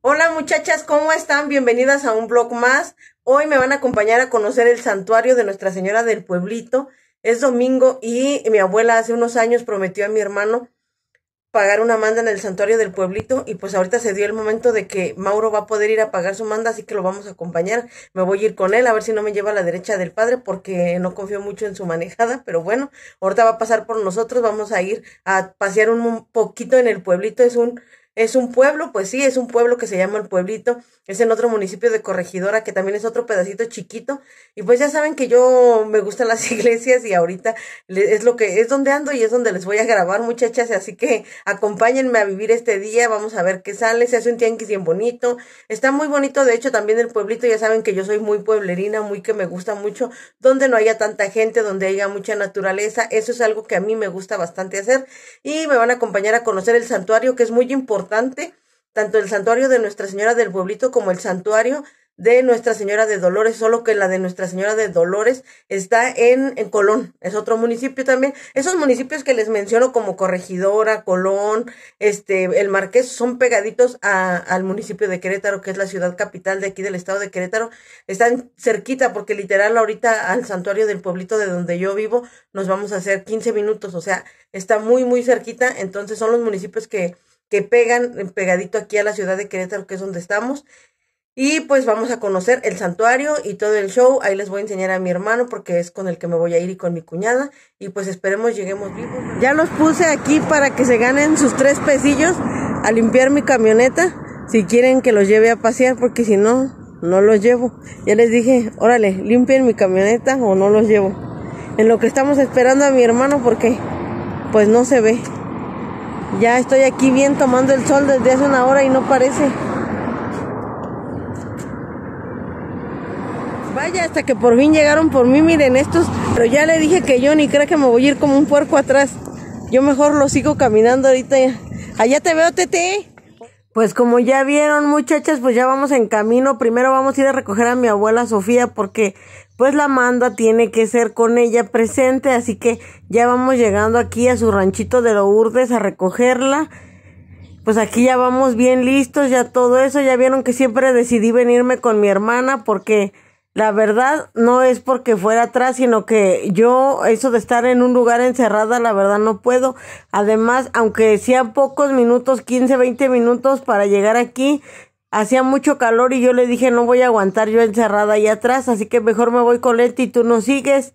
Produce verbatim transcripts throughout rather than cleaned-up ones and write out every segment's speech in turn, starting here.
Hola muchachas, ¿cómo están? Bienvenidas a un vlog más. Hoy me van a acompañar a conocer el santuario de Nuestra Señora del Pueblito. Es domingo y mi abuela hace unos años prometió a mi hermano pagar una manda en el santuario del pueblito y pues ahorita se dio el momento de que Mauro va a poder ir a pagar su manda, así que lo vamos a acompañar. Me voy a ir con él a ver si no me lleva a la derecha del padre porque no confío mucho en su manejada, pero bueno, ahorita va a pasar por nosotros, vamos a ir a pasear un, un poquito en el pueblito. Es un Es un pueblo, pues sí, es un pueblo que se llama El Pueblito, es en otro municipio de Corregidora, que también es otro pedacito chiquito, y pues ya saben que yo me gustan las iglesias y ahorita es lo que, es donde ando y es donde les voy a grabar, muchachas, así que acompáñenme a vivir este día, vamos a ver qué sale. Se hace un tianguis bien bonito, está muy bonito, de hecho también el pueblito, ya saben que yo soy muy pueblerina, muy que me gusta mucho, donde no haya tanta gente, donde haya mucha naturaleza, eso es algo que a mí me gusta bastante hacer, y me van a acompañar a conocer el santuario, que es muy importante, tanto el santuario de Nuestra Señora del Pueblito como el santuario de Nuestra Señora de Dolores, solo que la de Nuestra Señora de Dolores está en, en Colón, es otro municipio también. Esos municipios que les menciono como Corregidora, Colón, este, el Marqués, son pegaditos a, al municipio de Querétaro, que es la ciudad capital de aquí del estado de Querétaro. Están cerquita porque literal ahorita al santuario del pueblito de donde yo vivo nos vamos a hacer quince minutos, o sea, está muy muy cerquita. Entonces son los municipios que que pegan pegadito aquí a la ciudad de Querétaro, que es donde estamos. Y pues vamos a conocer el santuario y todo el show. Ahí les voy a enseñar a mi hermano porque es con el que me voy a ir y con mi cuñada. Y pues esperemos lleguemos vivos. Ya los puse aquí para que se ganen sus tres pesillos a limpiar mi camioneta. Si quieren que los lleve a pasear, porque si no, no los llevo. Ya les dije, órale, limpien mi camioneta o no los llevo. En lo que estamos esperando a mi hermano porque pues no se ve. Ya estoy aquí bien tomando el sol desde hace una hora y no parece. Vaya, hasta que por fin llegaron por mí, miren estos. Pero ya le dije que yo ni creo que me voy a ir como un puerco atrás. Yo mejor lo sigo caminando ahorita. Allá te veo, Tete. Pues como ya vieron, muchachas, pues ya vamos en camino. Primero vamos a ir a recoger a mi abuela Sofía porque pues la manda tiene que ser con ella presente, así que ya vamos llegando aquí a su ranchito de Lourdes a recogerla. Pues aquí ya vamos bien listos, ya todo eso. Ya vieron que siempre decidí venirme con mi hermana porque la verdad no es porque fuera atrás, sino que yo, eso de estar en un lugar encerrada, la verdad no puedo. Además, aunque sean pocos minutos, quince, veinte minutos para llegar aquí, hacía mucho calor y yo le dije no voy a aguantar yo encerrada ahí atrás, así que mejor me voy con Leti y tú nos sigues.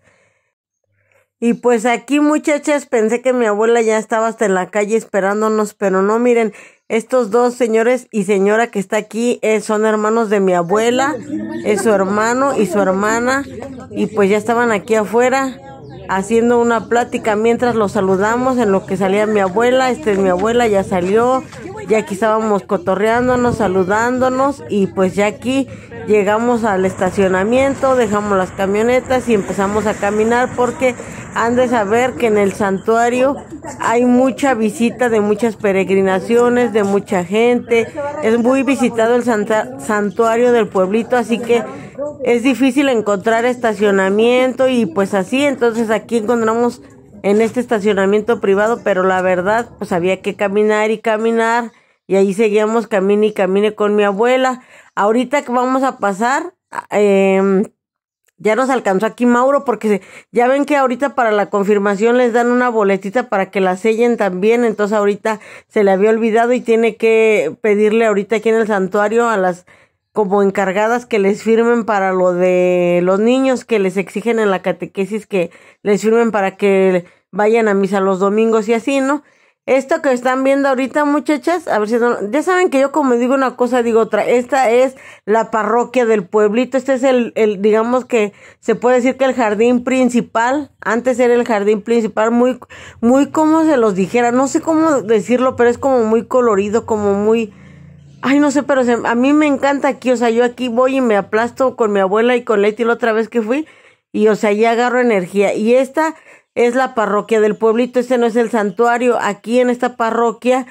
Y pues aquí, muchachas, pensé que mi abuela ya estaba hasta en la calle esperándonos, pero no, miren, estos dos señores y señora que está aquí eh, son hermanos de mi abuela, es su hermano y su hermana, y pues ya estaban aquí afuera haciendo una plática mientras los saludamos, en lo que salía mi abuela. Esta es mi abuela, ya salió, ya aquí estábamos cotorreándonos, saludándonos, y pues ya aquí llegamos al estacionamiento, dejamos las camionetas y empezamos a caminar porque han de saber que en el santuario hay mucha visita de muchas peregrinaciones, de mucha gente. Es muy visitado el santuario del pueblito, así que es difícil encontrar estacionamiento y pues así. Entonces aquí encontramos en este estacionamiento privado, pero la verdad pues había que caminar y caminar y ahí seguíamos camine y camine con mi abuela. Ahorita que vamos a pasar, eh, ya nos alcanzó aquí Mauro porque ya ven que ahorita para la confirmación les dan una boletita para que la sellen también. Entonces ahorita se le había olvidado y tiene que pedirle ahorita aquí en el santuario a las como encargadas que les firmen para lo de los niños, que les exigen en la catequesis que les firmen para que vayan a misa los domingos y así, ¿no? Esto que están viendo ahorita, muchachas, a ver si no, ya saben que yo como digo una cosa, digo otra. Esta es la parroquia del pueblito. Este es el, el, digamos que se puede decir que el jardín principal. Antes era el jardín principal, muy, muy como se los dijera, no sé cómo decirlo, pero es como muy colorido, como muy, ay, no sé, pero se, a mí me encanta aquí. O sea, yo aquí voy y me aplasto con mi abuela y con Leti la otra vez que fui, y o sea, ya agarro energía. Y esta es la parroquia del pueblito, este no es el santuario. Aquí en esta parroquia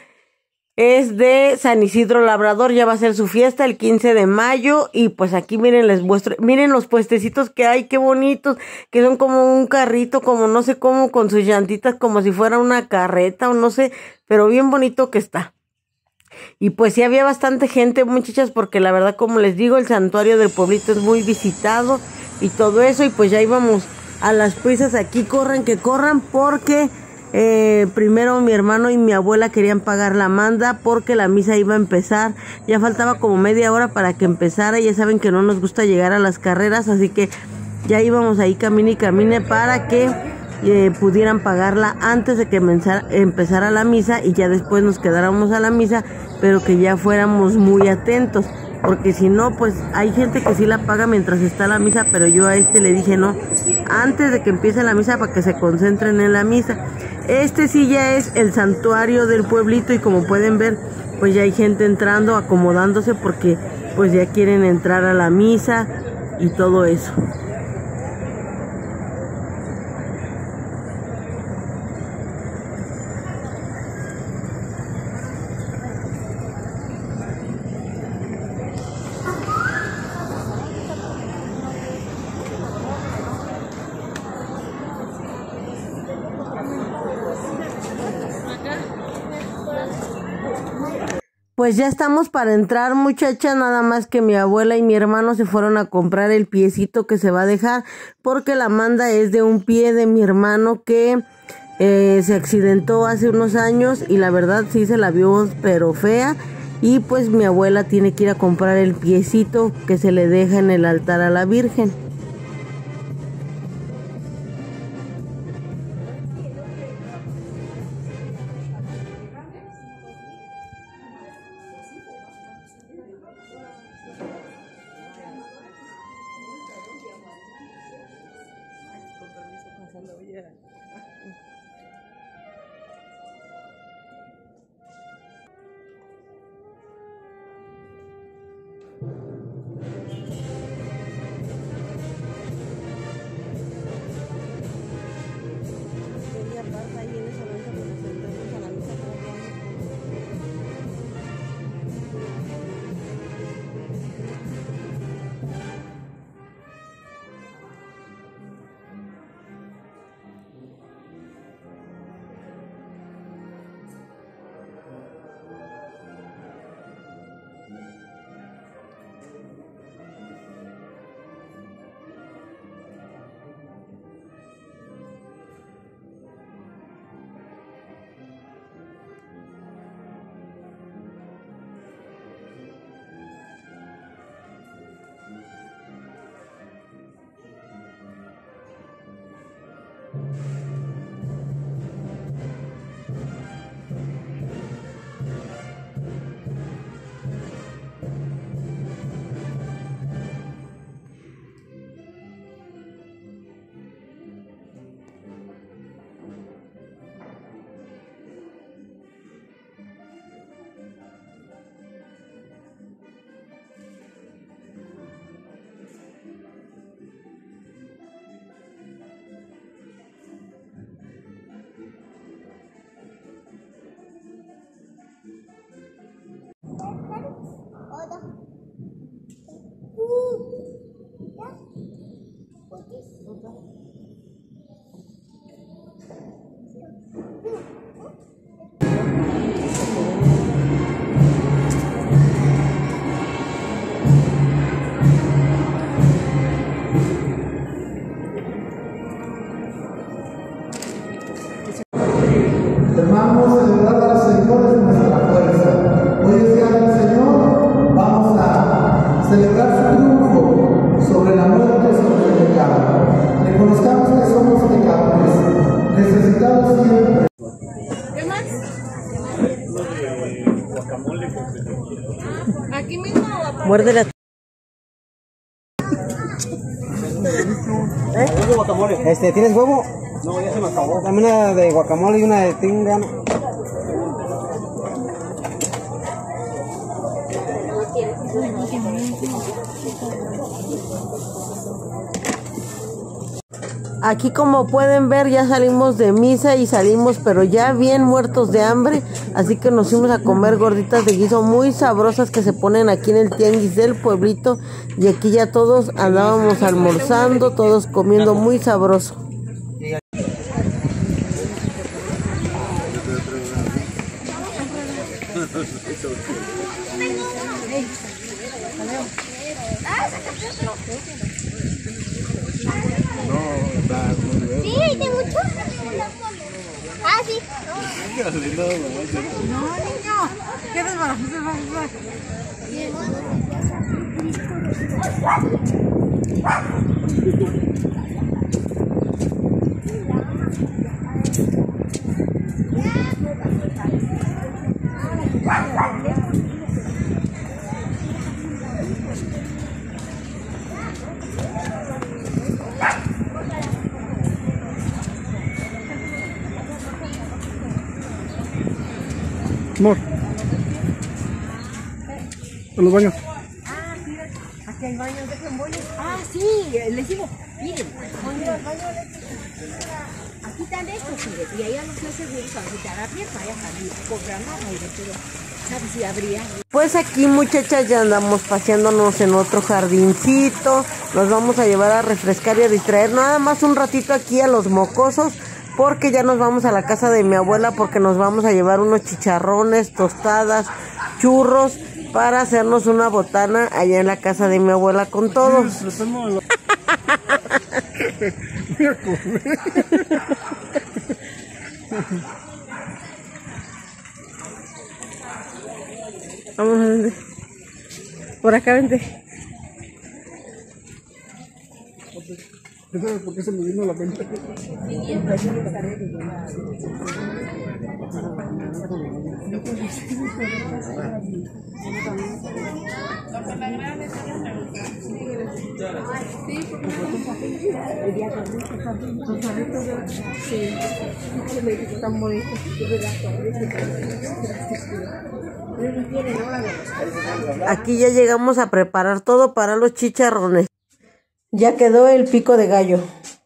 es de San Isidro Labrador, ya va a ser su fiesta el quince de mayo, y pues aquí miren, les muestro, miren los puestecitos que hay, qué bonitos, que son como un carrito, como no sé cómo, con sus llantitas, como si fuera una carreta o no sé, pero bien bonito que está. Y pues sí había bastante gente, muchachas, porque la verdad, como les digo, el santuario del pueblito es muy visitado y todo eso. Y pues ya íbamos a las prisas, aquí corran que corran, porque eh, primero mi hermano y mi abuela querían pagar la manda porque la misa iba a empezar. Ya faltaba como media hora para que empezara. Ya saben que no nos gusta llegar a las carreras, así que ya íbamos ahí camine y camine para que eh, pudieran pagarla antes de que empezara la misa, y ya después nos quedáramos a la misa, pero que ya fuéramos muy atentos, porque si no, pues hay gente que sí la paga mientras está la misa, pero yo a este le dije no, antes de que empiece la misa, para que se concentren en la misa. Este sí ya es el santuario del pueblito, y como pueden ver, pues ya hay gente entrando, acomodándose, porque pues ya quieren entrar a la misa y todo eso. Pues ya estamos para entrar, muchachas, nada más que mi abuela y mi hermano se fueron a comprar el piecito que se va a dejar, porque la manda es de un pie de mi hermano que eh, se accidentó hace unos años, y la verdad sí se la vio pero fea, y pues mi abuela tiene que ir a comprar el piecito que se le deja en el altar a la Virgen. Hermanos, celebrar al Señor es nuestra fuerza. Hoy es día del Señor, vamos a celebrar su triunfo sobre la muerte, sobre el pecado. Reconozcamos que somos pecadores, necesitados siempre. ¿Qué más? Guacamole con ¿aquí mismo o aparte? Muerde la... ¿Eh? Guacamole. Este, ¿tienes huevo? No, ya se me acabó. Dame una de guacamole y una de tinga. Aquí, como pueden ver, ya salimos de misa y salimos pero ya bien muertos de hambre, así que nos fuimos a comer gorditas de guiso muy sabrosas que se ponen aquí en el tianguis del pueblito, y aquí ya todos andábamos almorzando, todos comiendo muy sabroso. No, está muy bien. Sí, de mucho. Ah, sí. No, niño. ¿Qué desbarajuste vas a usar? Amor. En los baños. Ah, sí, aquí hay baños, dejen bollos. Ah, sí, les digo, miren, aquí están estos, mire, y allá los hace bien para quitar abierta, allá también, programar aire, pero ¿sabes si habría? Pues aquí, muchachas, ya andamos paseándonos en otro jardincito. Nos vamos a llevar a refrescar y a distraer nada más un ratito aquí a los mocosos, porque ya nos vamos a la casa de mi abuela, porque nos vamos a llevar unos chicharrones, tostadas, churros, para hacernos una botana allá en la casa de mi abuela con todos. Vamos a ver. Por acá, vente. ¿Sabes por qué se me vino la mente? Tan bonito. Aquí ya llegamos a preparar todo para los chicharrones. Ya quedó el pico de gallo.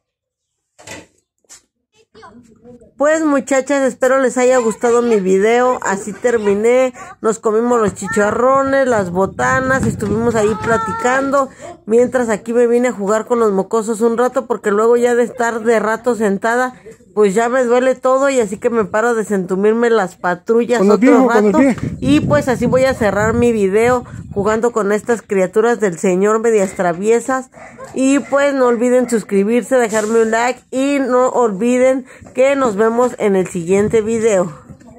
Pues, muchachas, espero les haya gustado mi video. Así terminé. Nos comimos los chicharrones, las botanas, estuvimos ahí platicando. Mientras aquí me vine a jugar con los mocosos un rato, porque luego ya de estar de rato sentada, pues ya me duele todo, y así que me paro a desentumirme las patrullas otro viejo, rato. Y pues así voy a cerrar mi video jugando con estas criaturas del señor medias traviesas. Y pues no olviden suscribirse, dejarme un like, y no olviden que nos vemos en el siguiente video.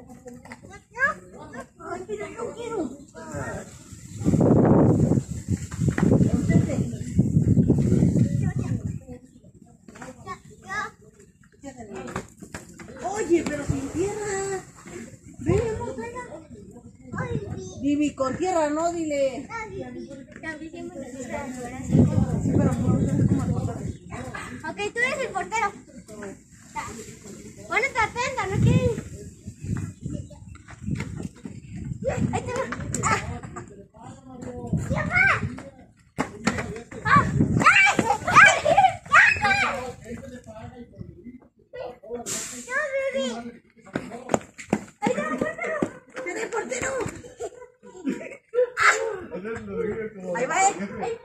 Oye, pero sin tierra. Ven, amor, traiga. Divi, con tierra, no, dile. Ok, tú eres el portero. Ponete atenta, no quieres. Ahí te va. Ah. ¡Llama! ¡Ah! ¡Ay! ¡Ay! ¡No, baby! ¡Ahí te va, portero! ¡Ven, portero! ¡Ah! Ahí va, eh.